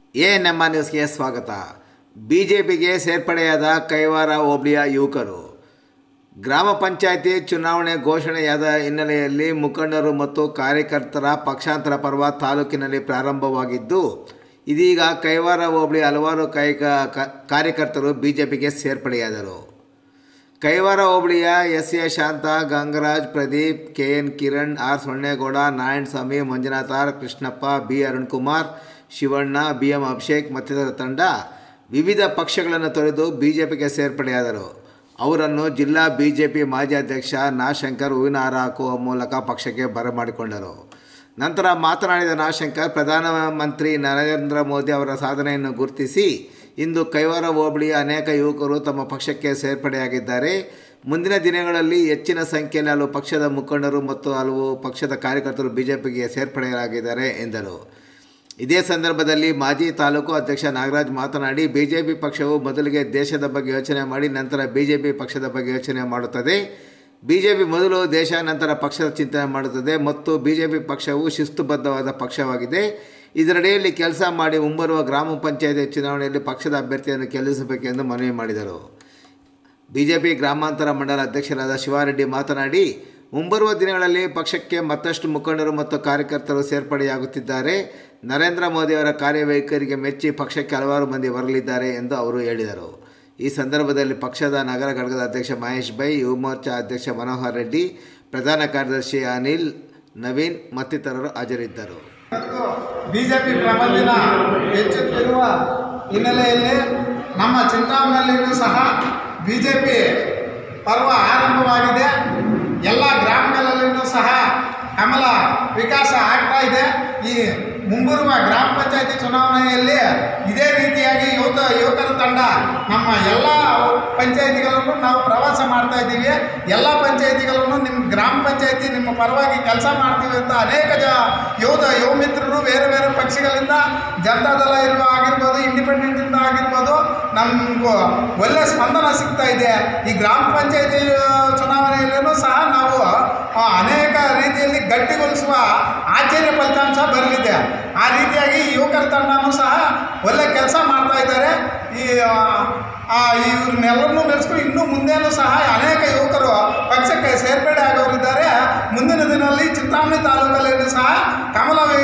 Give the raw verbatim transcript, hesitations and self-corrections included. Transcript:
A ನಮ್ಮ ನ್ಯೂಸ್ಗೆ ಸ್ವಾಗತ. ಬಿಜೆಪಿಗೆ ಸೇರ್ಪಡೆಯಾದ ಕೈವಾರ ಹೋಬಳಿಯ ಯುವಕರು. ಗ್ರಾಮ ಪಂಚಾಯಿತಿ ಚುನಾವಣೆ ಘೋಷಣೆಯಾದ ಹಿನ್ನೆಲೆಯಲ್ಲಿ ಮುಖಂಡರು ಮತ್ತು ಕಾರ್ಯಕರ್ತರ ಪಕ್ಷಾಂತರ ಪರ್ವ ತಾಲೂಕಿನಲ್ಲಿ ಪ್ರಾರಂಭವಾಗಿದ್ದು, ಇದೀಗ ಕೈವಾರ ಹೋಬಳಿ ಹಲವಾರು ಕಾಯಕ ಕಾರ್ಯಕರ್ತರು ಬಿಜೆಪಿಗೆ ಸೇರ್ಪಡೆಯಾದರು. ಕೈವಾರ ಹೋಬಳಿಯ S A Shantha, Gangaraj, Pradeep, K N Kiran, R Sonnegowda, Narayanaswamy, Manjunatha, Krishnappa, B Arunkumar, Shivanna, B M Abhishek ಮತ್ತಿತರ ತಂಡ ವಿವಿಧ ಪಕ್ಷಗಳನ್ನು ತೊರೆದು ಬಿಜೆಪಿಗೆ ಸೇರ್ಪಡೆಯಾದರು. ಅವರನ್ನು ಜಿಲ್ಲಾ ಬಿಜೆಪಿ ಮಾಜಿ ಅಧ್ಯಕ್ಷ ನಾಶಂಕರ್ ಹೂವಿನ ಹಾರ ಹಾಕುವ ಮೂಲಕ ಪಕ್ಷಕ್ಕೆ ಬರಮಾಡಿಕೊಂಡರು. ನಂತರ ಮಾತನಾಡಿದ ನಾಶಂಕರ್, ಪ್ರಧಾನಮಂತ್ರಿ ನರೇಂದ್ರ ಮೋದಿ ಅವರ ಸಾಧನೆಯನ್ನು ಗುರುತಿಸಿ ಇಂದು ಕೈವಾರ ಹೋಬಳಿಯ ಅನೇಕ ಯುವಕರು ತಮ್ಮ ಪಕ್ಷಕ್ಕೆ ಸೇರ್ಪಡೆಯಾಗಿದ್ದಾರೆ. ಮುಂದಿನ ದಿನಗಳಲ್ಲಿ ಹೆಚ್ಚಿನ ಸಂಖ್ಯೆಯಲ್ಲಿ ಹಲವು ಪಕ್ಷದ ಮುಖಂಡರು ಮತ್ತು ಹಲವು ಪಕ್ಷದ ಕಾರ್ಯಕರ್ತರು ಬಿಜೆಪಿಗೆ ಸೇರ್ಪಡೆಯಾಗಿದ್ದಾರೆ ಎಂದರು. ಇದೇ ಸಂದರ್ಭದಲ್ಲಿ ಮಾಜಿ ತಾಲೂಕು ಅಧ್ಯಕ್ಷ ನಾಗರಾಜ್ ಮಾತನಾಡಿ, ಬಿಜೆಪಿ ಪಕ್ಷವು ಮೊದಲಿಗೆ ದೇಶದ ಬಗ್ಗೆ ಯೋಚನೆ ಮಾಡಿ ನಂತರ ಬಿಜೆಪಿ ಪಕ್ಷದ ಬಗ್ಗೆ ಯೋಚನೆ ಮಾಡುತ್ತದೆ. ಬಿಜೆಪಿ ಮೊದಲು ದೇಶ ನಂತರ ಪಕ್ಷದ ಚಿಂತನೆ ಮಾಡುತ್ತದೆ ಮತ್ತು ಬಿಜೆಪಿ ಪಕ್ಷವು ಶಿಸ್ತುಬದ್ಧವಾದ ಪಕ್ಷವಾಗಿದೆ. ಇದರಡಿಯಲ್ಲಿ ಕೆಲಸ ಮಾಡಿ ಮುಂಬರುವ ಗ್ರಾಮ ಪಂಚಾಯತಿ ಚುನಾವಣೆಯಲ್ಲಿ ಪಕ್ಷದ ಅಭ್ಯರ್ಥಿಯನ್ನು ಗೆಲ್ಲಿಸಬೇಕೆಂದು ಮನವಿ ಮಾಡಿದರು. ಬಿಜೆಪಿ ಗ್ರಾಮಾಂತರ ಮಂಡಲ ಅಧ್ಯಕ್ಷರಾದ ಶಿವಾರೆಡ್ಡಿ ಮಾತನಾಡಿ, ಮುಂಬರುವ ದಿನಗಳಲ್ಲಿ ಪಕ್ಷಕ್ಕೆ ಮತ್ತಷ್ಟು ಮುಖಂಡರು ಮತ್ತು ಕಾರ್ಯಕರ್ತರು ಸೇರ್ಪಡೆಯಾಗುತ್ತಿದ್ದಾರೆ. ನರೇಂದ್ರ ಮೋದಿಯವರ ಕಾರ್ಯವೈಖರಿಗೆ ಮೆಚ್ಚಿ ಪಕ್ಷಕ್ಕೆ ಹಲವಾರು ಮಂದಿ ಬರಲಿದ್ದಾರೆ ಎಂದು ಅವರು ಹೇಳಿದರು. ಈ ಸಂದರ್ಭದಲ್ಲಿ ಪಕ್ಷದ ನಗರ ಘಟಕದ ಅಧ್ಯಕ್ಷ ಮಹೇಶ್ ಬೈ, ಯುವ ಮೋರ್ಚಾ ಅಧ್ಯಕ್ಷ ಮನೋಹರ್ ರೆಡ್ಡಿ, ಪ್ರಧಾನ ಕಾರ್ಯದರ್ಶಿ ಅನಿಲ್, ನವೀನ್ ಮತ್ತಿತರರು ಹಾಜರಿದ್ದರು. ಬಿಜೆಪಿ ಪ್ರಬಂಧನ ಹೆಚ್ಚುತ್ತಿರುವ ಹಿನ್ನೆಲೆಯಲ್ಲಿ ನಮ್ಮ ಚಿಂತಾಮಣಿಯಲ್ಲಿಯೂ ಸಹ ಬಿಜೆಪಿ ಪರ್ವ ಆರಂಭವಾಗಿದೆ. ಎಲ್ಲ ಗ್ರಾಮಗಳಲ್ಲಿಯೂ ಸಹ ಕಮಲ ವಿಕಾಸ ಆಗ್ತಾ ಇದೆ. ಈ ಮುಂಬರುವ ಗ್ರಾಮ ಪಂಚಾಯತಿ ಚುನಾವಣೆಯಲ್ಲಿ ಇದೇ ರೀತಿಯಾಗಿ ಯುವಕ ಯುವಕರ ತಂಡ ನಮ್ಮ ಎಲ್ಲ ಪಂಚಾಯಿತಿಗಳನ್ನು ನಾವು ಪ್ರವಾಸ ಮಾಡ್ತಾ ಇದ್ದೀವಿ. ಎಲ್ಲ ಪಂಚಾಯಿತಿಗಳನ್ನು ನಿಮ್ಮ ಗ್ರಾಮ ಪಂಚಾಯಿತಿ ನಿಮ್ಮ ಪರವಾಗಿ ಕೆಲಸ ಮಾಡ್ತೀವಿ ಅಂತ ಅನೇಕ ಜ ಯುವತ ಯುವ ಮಿತ್ರರು ಬೇರೆ ಬೇರೆ ಪಕ್ಷಗಳಿಂದ, ಜನತಾದಳ ಇರುವ ಆಗಿರ್ಬೋದು, ಇಂಡಿಪೆಂಡೆಂಟಿಂದ ಆಗಿರ್ಬೋದು, ನಮಗೂ ಒಳ್ಳೆಯ ಸ್ಪಂದನ ಸಿಗ್ತಾ ಇದೆ. ಈ ಗ್ರಾಮ ಪಂಚಾಯಿತಿ ಚುನಾವಣೆಯಲ್ಲೂ ಸಹ ನಾವು ಅನೇಕ ರೀತಿಯಲ್ಲಿ ಗಟ್ಟಿಗೊಳಿಸುವ ಆಶ್ಚರ್ಯ ಫಲಿತಾಂಶ ಬರಲಿದೆ. ಆ ರೀತಿಯಾಗಿ ಯುವಕರ ತಂಡನೂ ಸಹ ಒಳ್ಳೆ ಕೆಲಸ ಮಾಡ್ತಾ ಇದ್ದಾರೆ. ಈ ಇವ್ರನ್ನೆಲ್ಲರನ್ನೂ ಬೆಳೆಸ್ಕೊಂಡು ಇನ್ನೂ ಮುಂದೇನೂ ಸಹ ಅನೇಕ ಯುವಕರು ಪಕ್ಷಕ್ಕೆ ಸೇರ್ಪಡೆ ಆಗೋರಿದ್ದಾರೆ. ಮುಂದಿನ ದಿನದಲ್ಲಿ ಚಿಂತಾಮಣಿ ತಾಲೂಕಲ್ಲಿ ಸಹ ಕಮಲ